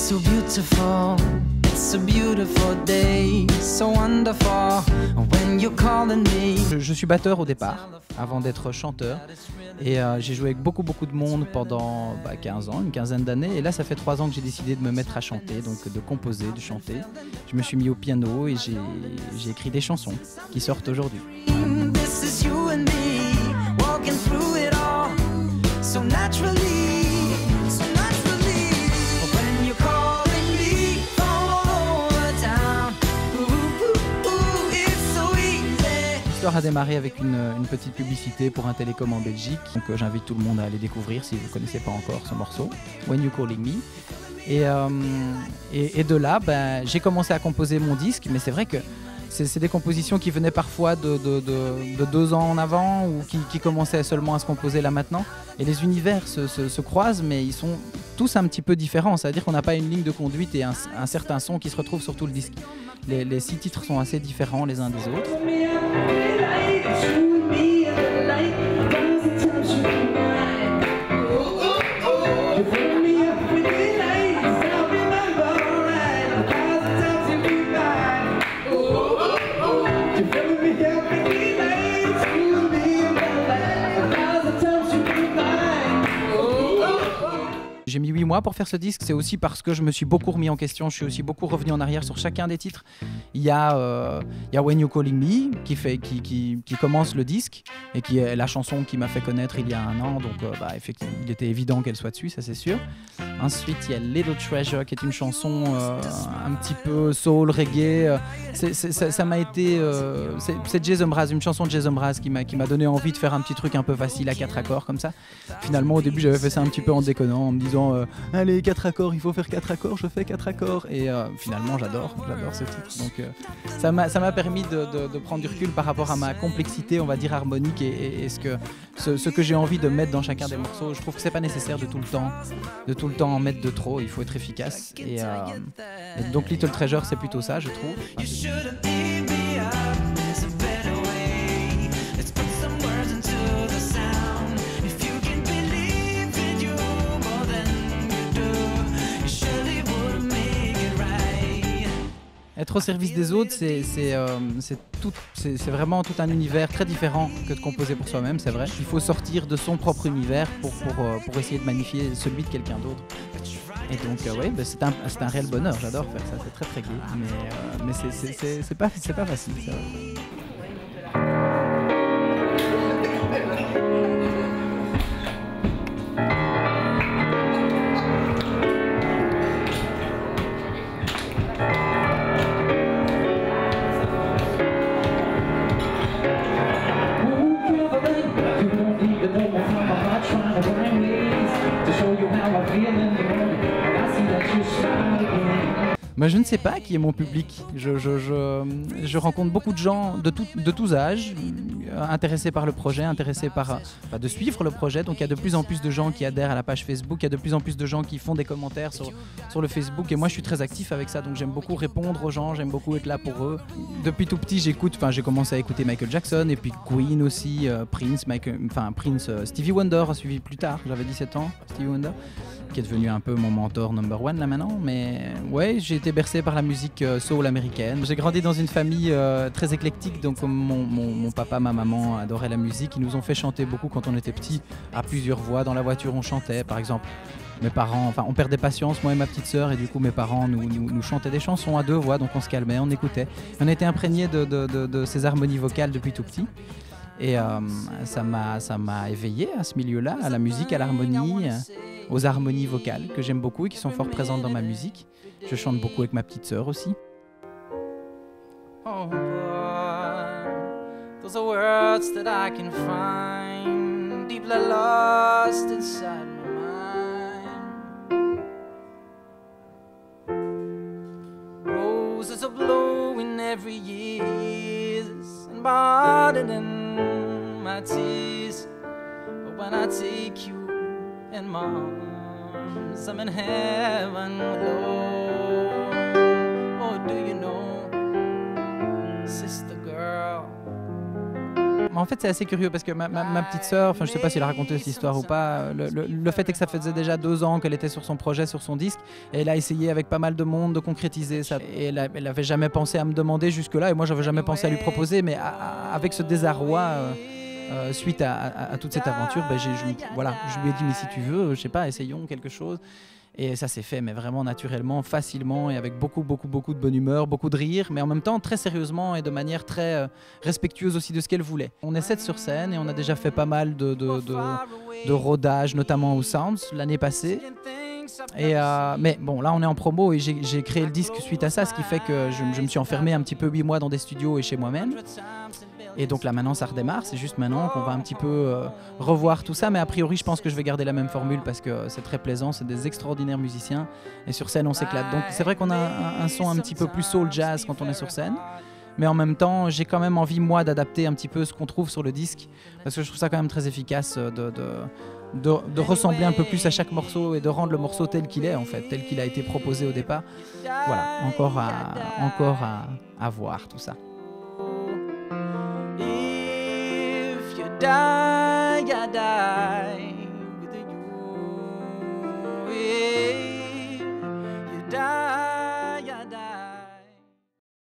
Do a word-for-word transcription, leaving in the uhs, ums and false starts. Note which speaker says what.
Speaker 1: so beautiful. It's a beautiful day, so wonderful when you're calling me.
Speaker 2: Je, je suis batteur au départ, avant d'être chanteur. Et euh, j'ai joué avec beaucoup beaucoup de monde pendant bah, quinze ans, une quinzaine d'années. Et là, ça fait trois ans que j'ai décidé de me mettre à chanter, donc de composer, de chanter. Je me suis mis au piano et j'ai écrit des chansons qui sortent aujourd'hui.
Speaker 1: This is you and me, walking through it all, so naturally.
Speaker 2: L'histoire a démarré avec une, une petite publicité pour un télécom en Belgique. Donc euh, j'invite tout le monde à aller découvrir si vous ne connaissez pas encore ce morceau, When You Calling Me. Et, euh, et, et de là, ben, j'ai commencé à composer mon disque, mais c'est vrai que c'est des compositions qui venaient parfois de, de, de, de deux ans en avant ou qui, qui commençaient seulement à se composer là maintenant. Et les univers se, se, se croisent, mais ils sont tous un petit peu différents. C'est-à-dire qu'on n'a pas une ligne de conduite et un, un certain son qui se retrouve sur tout le disque. Les, les six titres sont assez différents les uns des autres. J'ai mis huit mois pour faire ce disque, c'est aussi parce que je me suis beaucoup remis en question, je suis aussi beaucoup revenu en arrière sur chacun des titres. Il y a, euh, il y a When You Calling Me qui, fait, qui, qui, qui commence le disque et qui est la chanson qui m'a fait connaître il y a un an, donc euh, bah, effectivement, il était évident qu'elle soit dessus, ça c'est sûr. Ensuite il y a Little Treasure qui est une chanson euh, un petit peu soul, reggae, c'est, c'est, ça, ça m'a été, euh, c'est Jason Mraz, une chanson de Jason Mraz qui m'a donné envie de faire un petit truc un peu facile à quatre accords comme ça. Finalement au début j'avais fait ça un petit peu en déconnant, en me disant Euh, allez, quatre accords, il faut faire quatre accords, je fais quatre accords. Et euh, finalement, j'adore, j'adore ce titre. Donc, euh, ça m'a permis de, de, de prendre du recul par rapport à ma complexité, on va dire, harmonique et, et, et ce que, ce, ce que j'ai envie de mettre dans chacun des morceaux. Je trouve que c'est pas nécessaire de tout le temps, de tout le temps en mettre de trop. Il faut être efficace. Et, euh, et donc, Little Treasure, c'est plutôt ça, je trouve. Être au service des autres, c'est euh, vraiment tout un univers très différent que de composer pour soi-même, c'est vrai. Il faut sortir de son propre univers pour, pour, euh, pour essayer de magnifier celui de quelqu'un d'autre. Et donc, euh, oui, bah, c'est un, un réel bonheur, j'adore faire ça, c'est très très gai, mais, euh, mais c'est pas, pas facile, ça. Bah, je ne sais pas qui est mon public. Je, je, je, je rencontre beaucoup de gens de, tout, de tous âges, intéressés par le projet, intéressés par bah, de suivre le projet. Donc il y a de plus en plus de gens qui adhèrent à la page Facebook, il y a de plus en plus de gens qui font des commentaires sur, sur le Facebook. Et moi je suis très actif avec ça, donc j'aime beaucoup répondre aux gens, j'aime beaucoup être là pour eux. Depuis tout petit j'écoute, enfin j'ai commencé à écouter Michael Jackson et puis Queen aussi, euh, Prince, Michael, enfin Prince, euh, Stevie Wonder a suivi plus tard, j'avais dix-sept ans, Stevie Wonder, qui est devenu un peu mon mentor number one là maintenant. Mais ouais, j'ai été bercé par la musique euh, soul américaine. J'ai grandi dans une famille euh, très éclectique, donc mon, mon, mon papa, ma maman adoraient la musique. Ils nous ont fait chanter beaucoup quand on était petits, à plusieurs voix. Dans la voiture on chantait, par exemple. Mes parents, enfin on perdait patience, moi et ma petite sœur, et du coup mes parents nous, nous, nous chantaient des chansons à deux voix, donc on se calmait, on écoutait. On était imprégnés de, de, de, de ces harmonies vocales depuis tout petit. Et euh, ça m'a éveillé à ce milieu-là, à la musique, à l'harmonie, aux harmonies vocales que j'aime beaucoup et qui sont fort présentes dans ma musique. Je chante beaucoup avec ma petite sœur aussi. Oh boy, those are words that I can find deeply lost inside my mind. Roses are blowing every year and pardoning my tears. But when I take you in my arms, I'm in heaven alone. Oh, do you know, sister girl, En fait, c'est assez curieux parce que ma, ma, ma petite sœur, enfin, je sais pas si elle a raconté cette histoire ou pas, le, le, le fait est que ça faisait déjà deux ans qu'elle était sur son projet, sur son disque, et elle a essayé avec pas mal de monde de concrétiser ça. Et elle, a, elle avait jamais pensé à me demander jusque-là, et moi, j'avais jamais pensé à lui proposer, mais à, à, avec ce désarroi euh, euh, suite à, à, à toute cette aventure, ben, j'ai, je, voilà, je lui ai dit, mais si tu veux, je sais pas, essayons quelque chose. Et ça s'est fait, mais vraiment naturellement, facilement et avec beaucoup, beaucoup, beaucoup de bonne humeur, beaucoup de rire, mais en même temps très sérieusement et de manière très euh, respectueuse aussi de ce qu'elle voulait. On est sept sur scène et on a déjà fait pas mal de, de, de, de rodage, notamment au Sounds l'année passée. Et euh, mais bon, là on est en promo et j'ai, j'ai créé le disque suite à ça, ce qui fait que je, je me suis enfermé un petit peu huit mois dans des studios et chez moi-même. Et donc là maintenant ça redémarre, c'est juste maintenant qu'on va un petit peu euh, revoir tout ça, mais a priori je pense que je vais garder la même formule parce que c'est très plaisant, c'est des extraordinaires musiciens et sur scène on s'éclate. Donc c'est vrai qu'on a un, un son un petit peu plus soul jazz quand on est sur scène, mais en même temps j'ai quand même envie moi d'adapter un petit peu ce qu'on trouve sur le disque parce que je trouve ça quand même très efficace de, de, de, de ressembler un peu plus à chaque morceau et de rendre le morceau tel qu'il est en fait, tel qu'il a été proposé au départ. Voilà, encore à, encore à, à voir tout ça.
Speaker 1: Die, I die.